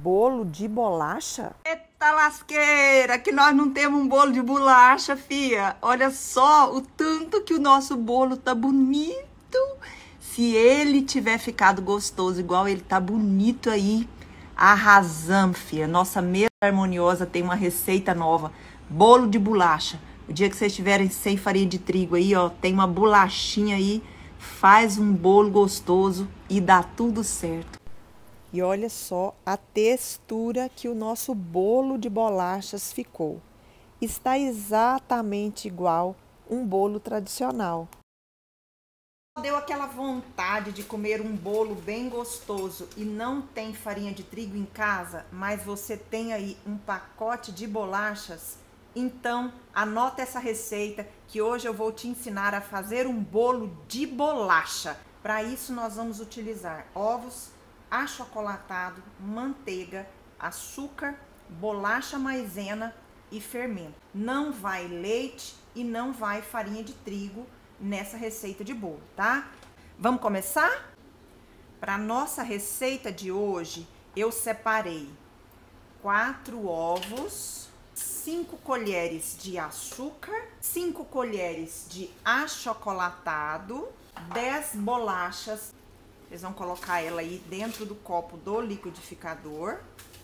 bolo de bolacha? Eita lasqueira, que nós não temos um bolo de bolacha, fia. Olha só o tanto que o nosso bolo tá bonito. Se ele tiver ficado gostoso igual ele tá bonito aí, arrasamos, fia. Nossa mesa harmoniosa tem uma receita nova, bolo de bolacha. O dia que vocês estiverem sem farinha de trigo aí, ó, tem uma bolachinha aí, faz um bolo gostoso e dá tudo certo. E olha só a textura que o nosso bolo de bolachas ficou. Está exatamente igual um bolo tradicional. Deu aquela vontade de comer um bolo bem gostoso e não tem farinha de trigo em casa, mas você tem aí um pacote de bolachas? Então, anota essa receita que hoje eu vou te ensinar a fazer um bolo de bolacha. Para isso, nós vamos utilizar ovos, achocolatado, manteiga, açúcar, bolacha maisena e fermento. Não vai leite e não vai farinha de trigo nessa receita de bolo, tá? Vamos começar? Para nossa receita de hoje, eu separei 4 ovos, 5 colheres de açúcar, 5 colheres de achocolatado, 10 bolachas. Vocês vão colocar ela aí dentro do copo do liquidificador,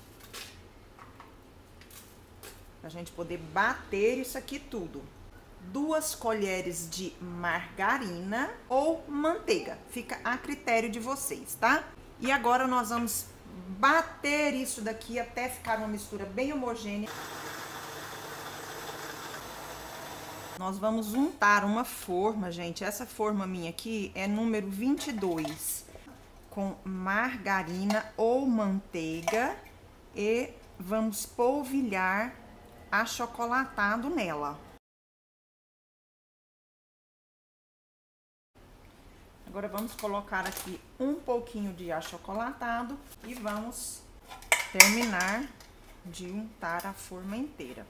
pra gente poder bater isso aqui tudo. 2 colheres de margarina ou manteiga, fica a critério de vocês, tá? E agora nós vamos bater isso daqui até ficar uma mistura bem homogênea. Nós vamos untar uma forma, gente. Essa forma minha aqui é número 22, com margarina ou manteiga, e vamos polvilhar achocolatado nela. Agora vamos colocar aqui um pouquinho de achocolatado e vamos terminar de untar a forma inteira.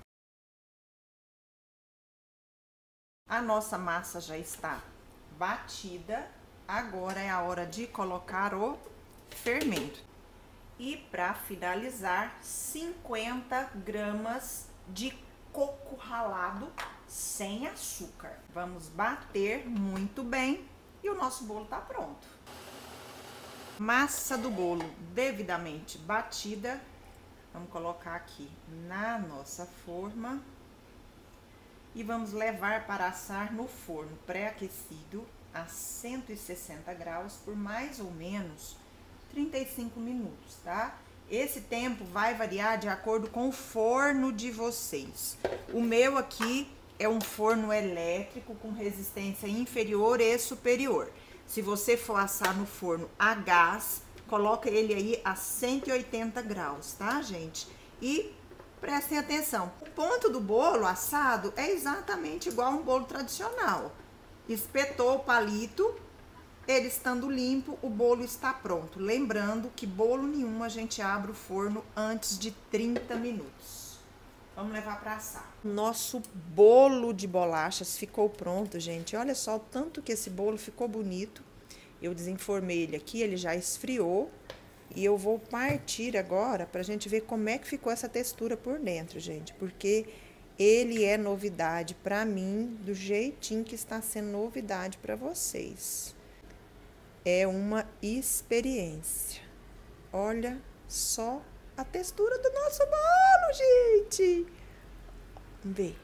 A nossa massa já está batida, agora é a hora de colocar o fermento. E para finalizar, 50 gramas de coco ralado sem açúcar. Vamos bater muito bem e o nosso bolo tá pronto. Massa do bolo devidamente batida, vamos colocar aqui na nossa forma. E vamos levar para assar no forno pré-aquecido a 160 graus por mais ou menos 35 minutos, tá? Esse tempo vai variar de acordo com o forno de vocês. O meu aqui é um forno elétrico com resistência inferior e superior. Se você for assar no forno a gás, coloca ele aí a 180 graus, tá, gente? E prestem atenção, o ponto do bolo assado é exatamente igual a um bolo tradicional. Espetou o palito, ele estando limpo, o bolo está pronto. Lembrando que bolo nenhum a gente abre o forno antes de 30 minutos. Vamos levar para assar. Nosso bolo de bolachas ficou pronto, gente. Olha só o tanto que esse bolo ficou bonito. Eu desenformei ele aqui, ele já esfriou. E eu vou partir agora pra gente ver como é que ficou essa textura por dentro, gente. Porque ele é novidade pra mim, do jeitinho que está sendo novidade pra vocês. É uma experiência. Olha só a textura do nosso bolo, gente. Vamos ver.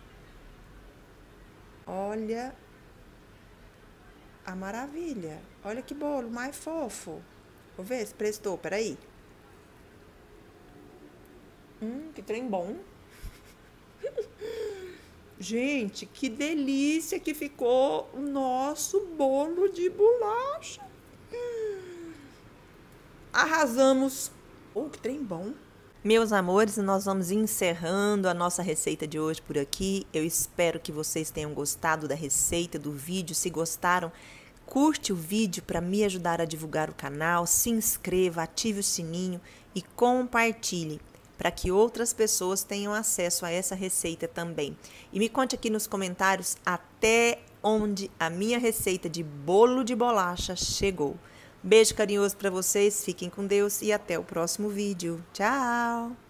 Olha a maravilha. Olha que bolo mais fofo. Vou ver se prestou, peraí. Que trem bom. Gente, que delícia que ficou o nosso bolo de bolacha. Arrasamos. Que trem bom. Meus amores, nós vamos encerrando a nossa receita de hoje por aqui. Eu espero que vocês tenham gostado da receita, do vídeo. Se gostaram, curte o vídeo para me ajudar a divulgar o canal, se inscreva, ative o sininho e compartilhe para que outras pessoas tenham acesso a essa receita também. E me conte aqui nos comentários até onde a minha receita de bolo de bolacha chegou. Beijo carinhoso para vocês, fiquem com Deus e até o próximo vídeo. Tchau!